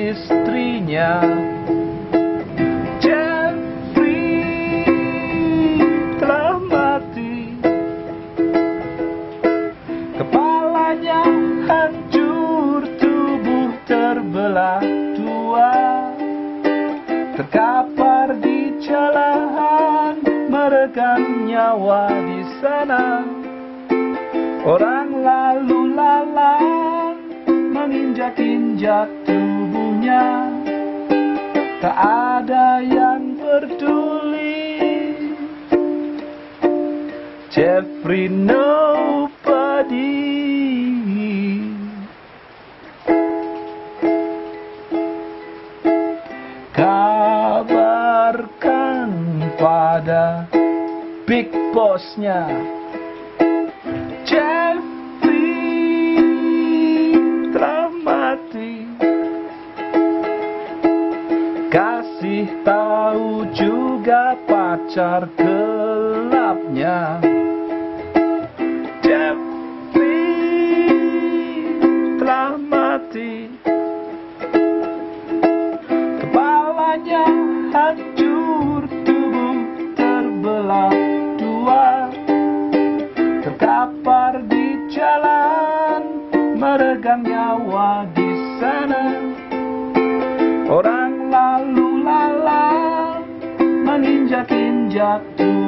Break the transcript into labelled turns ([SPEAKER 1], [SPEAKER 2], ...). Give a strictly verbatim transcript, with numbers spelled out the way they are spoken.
[SPEAKER 1] istrinya. Jeffrey telah mati, kepalanya hancur, tubuh terbelah dua, terkapar di jalan, meregang nyawa di sana. Orang lalu lalang menginjak-injak tubuhnya, tak ada yang peduli. Jeffrey nobody. Kabarkan pada big bossnya, Jeffrey telah mati. Kasih tahu juga pacar gelapnya, Jeffrey telah mati. Kepalanya hancur, tubuh terbelah dua, terkapar di jalan, meregang nyawa di sana. Orang lalu lalang menginjak-injak tubuh.